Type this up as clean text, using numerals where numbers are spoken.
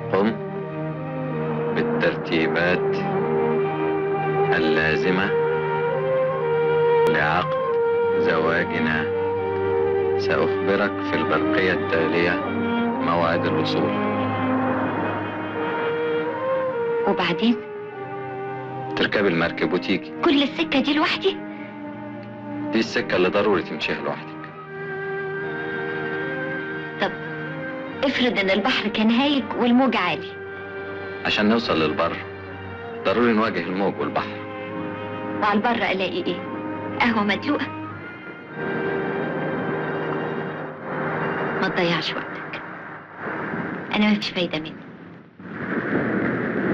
قم بالترتيبات اللازمة لعقد زواجنا. سأخبرك في البرقية التالية موعد الوصول. وبعدين؟ تركب المركب وتيجي. كل السكة دي لوحدي؟ دي السكة اللي ضروري تمشيها لوحدك. طب افرض ان البحر كان هايج والموج عالي. عشان نوصل للبر ضروري نواجه الموج والبحر. وعلى البر الاقي ايه؟ قهوة مدلوقة؟ ما تضيعش وقتك، انا مفيش فايدة مني.